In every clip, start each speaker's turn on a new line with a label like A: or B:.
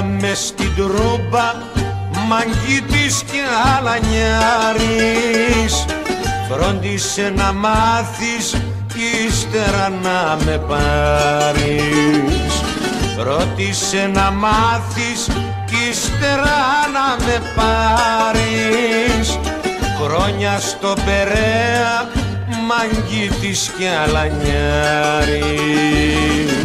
A: μες στην τρούμπα, μαγκίτης και αλανιάρης. Φρόντισε να μάθεις κι ύστερα να με πάρεις. Ρώτησε να μάθεις κι ύστερα να με πάρεις. Χρόνια στο Περαία, μαγκίτης και αλανιάρης.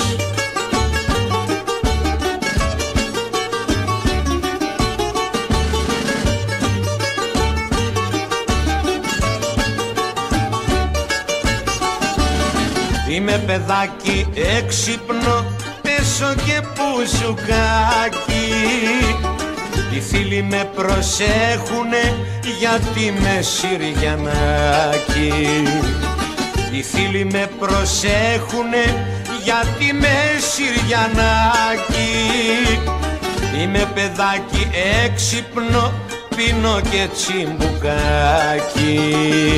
A: Είμαι παιδάκι έξυπνο, πέσω και πουζουκάκι. Οι φίλοι με προσέχουνε γιατί με Συριανάκι. Οι φίλοι με προσέχουνε γιατί με Συριανάκι. Είμαι παιδάκι έξυπνο, πίνω και τσιμπουκάκι.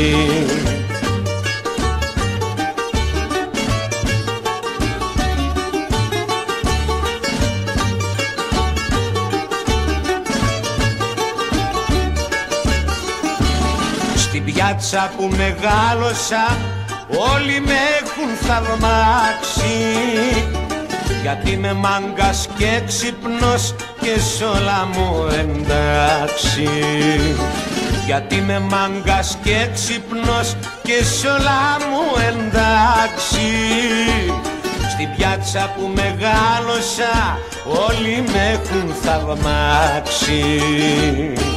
A: Στην πιάτσα που μεγάλωσα όλοι με έχουν θαυμάξει, γιατί είμαι μάγκας και έξυπνος και σ' όλα μου εντάξει. Γιατί είμαι μάγκας και έξυπνος και σ' όλα μου εντάξει. Στην πιάτσα που μεγάλωσα όλοι με έχουν θαυμάξει.